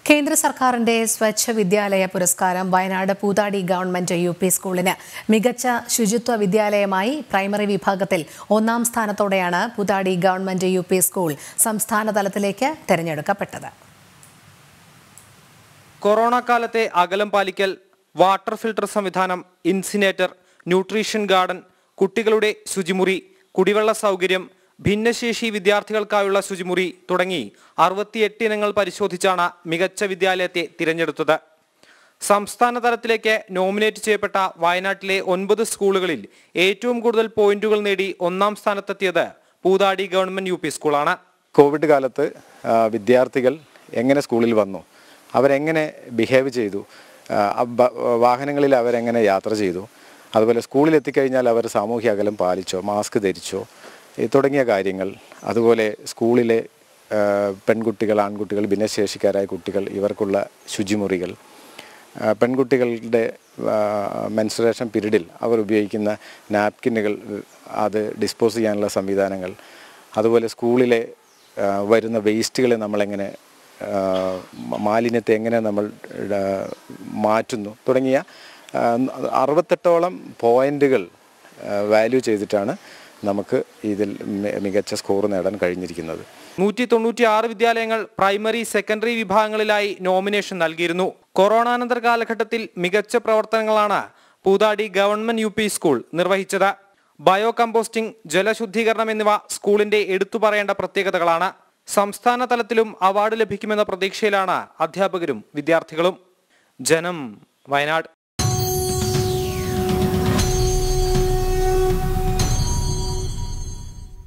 കേന്ദ്ര സർക്കാരിന്റെ സ്വച്ഛ വിദ്യാലയ പുരസ്കാരം വയനാട് പൂതാടി ഗവൺമെന്റ് യുപി സ്കൂളിന് മികച്ച ശുചിത്വ വിദ്യാലയമായി പ്രൈമറി വിഭാഗത്തിൽ ഒന്നാം സ്ഥാനത്തോടെയാണ് പൂതാടി ഗവൺമെന്റ് യുപി സ്കൂൾ സംസ്ഥാന തലത്തിലേക്ക് തിരഞ്ഞെടുക്കപ്പെട്ടത്. കൊറോണ കാലത്തെ അകലം പാലിക്കൽ, വാട്ടർ ഫിൽട്ടർ സംവിധാനം, ഇൻസിനേറ്റർ, ന്യൂട്രീഷൻ ഗാർഡൻ, കുട്ടികളുടെ ശുചിമുറി, കുടിവെള്ള സൗകര്യം, ഭിന്നശേഷി വിദ്യാർത്ഥികൾക്കായുള്ള ശുചിമുറി തുടങ്ങി 68 ഇനങ്ങൾ പരിശോധിച്ചാണ് മികച്ച വിദ്യാലയത്തെ തിരഞ്ഞെടുത്തത്. സംസ്ഥാന തലത്തിലേക്ക് നോമിനേറ്റ് ചെയ്യപ്പെട്ട വയനാട്ടിലെ 9 സ്കൂളുകളിൽ ഏറ്റവും കൂടുതൽ പോയിന്റുകൾ നേടി ഒന്നാം സ്ഥാനത്തെത്തിയത് പൂതാടി ഗവൺമെന്റ് യുപി സ്കൂളാണ്. കോവിഡ് കാലത്ത് വിദ്യാർത്ഥികൾ എങ്ങനെ സ്കൂളിൽ വന്നു, അവരെങ്ങനെ ബിഹേവ് ചെയ്തു, വാഹനങ്ങളിൽ അവരെങ്ങനെ യാത്ര ചെയ്തു, അതുപോലെ സ്കൂളിൽ എത്തിക്കഴിഞ്ഞാൽ അവർ സാമൂഹ്യ അകലം പാലിച്ചോ, മാസ്ക് ധരിച്ചോ തുടങ്ങിയ കാര്യങ്ങൾ, അതുപോലെ സ്കൂളിലെ പെൺകുട്ടികൾ, ആൺകുട്ടികൾ, ഭിന്നശേഷിക്കാരായ കുട്ടികൾ ഇവർക്കുള്ള ശുചിമുറികൾ, പെൺകുട്ടികളുടെ മെൻസ്ട്രുവേഷൻ പീരീഡിൽ അവർ ഉപയോഗിക്കുന്ന നാപ്കിനുകൾ അത് ഡിസ്പോസ് ചെയ്യാനുള്ള സംവിധാനങ്ങൾ, അതുപോലെ സ്കൂളിലെ വരുന്ന വേസ്റ്റുകളെ നമ്മളെങ്ങനെ മാലിന്യത്തെ എങ്ങനെ നമ്മൾ മാറ്റുന്നു തുടങ്ങിയ 68ഓളം പോയിന്റുകൾ വാല്യൂ ചെയ്തിട്ടാണ് നമുക്ക് ഇതിൽ മികച്ച സ്കോർ നേടാൻ കഴിഞ്ഞിരിക്കുന്നത്. 196 വിദ്യാലയങ്ങൾ പ്രൈമറി, സെക്കൻഡറി വിഭാഗങ്ങളിലായി നോമിനേഷൻ നൽകിയിരുന്നു. കൊറോണാനന്തര കാലഘട്ടത്തിൽ മികച്ച പ്രവർത്തനങ്ങളാണ് പൂതാടി ഗവൺമെന്റ് യുപി സ്കൂൾ നിർവഹിച്ചത്. ബയോ കമ്പോസ്റ്റിംഗ്, ജലശുദ്ധീകരണം എന്നിവ സ്കൂളിന്റെ എടുത്തു പറയേണ്ട പ്രത്യേകതകളാണ്. സംസ്ഥാന തലത്തിലും അവാർഡ് ലഭിക്കുമെന്ന പ്രതീക്ഷയിലാണ് അധ്യാപകരും വിദ്യാർത്ഥികളും. ജനം, വയനാട്.